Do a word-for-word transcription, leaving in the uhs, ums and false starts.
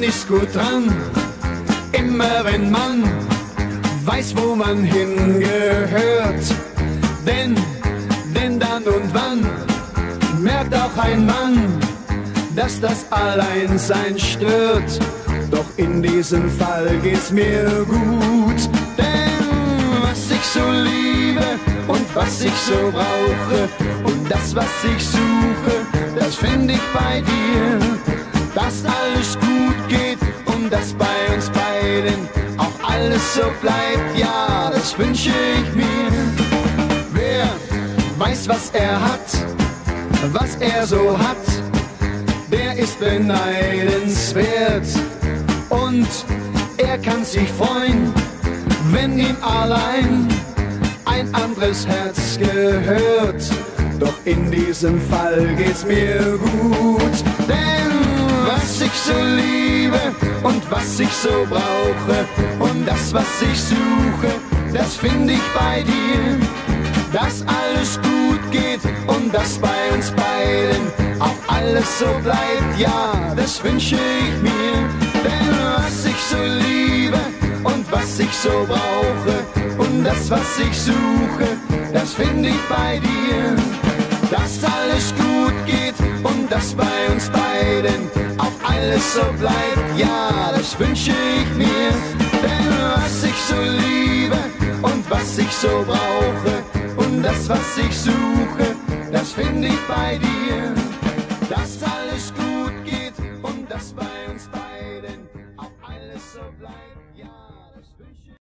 ist gut dran, immer wenn man weiß, wo man hingehört. Denn, denn dann und wann merkt auch ein Mann, dass das Alleinsein stört. Doch in diesem Fall geht's mir gut, denn was ich so liebe und was ich so brauche und das, was ich suche, das finde ich bei dir. Dass alles gut geht und dass bei uns beiden auch alles so bleibt, ja, das wünsche ich mir. Wer weiß, was er hat, was er so hat, der ist beneidenswert. Und er kann sich freuen, wenn ihm allein ein anderes Herz gehört. Doch in diesem Fall geht's mir gut, denn was ich so liebe und was ich so brauche und das, was ich suche, das finde ich bei dir. Dass alles gut geht und dass bei uns beiden auch alles so bleibt, ja, das wünsche ich mir. Denn was ich so liebe und was ich so brauche und das, was ich suche, das finde ich bei dir. Dass alles gut geht und dass bei uns beiden auch alles so bleibt, ja, das wünsche ich mir. Denn was ich so liebe und was ich so brauche und das, was ich suche, das finde ich bei dir.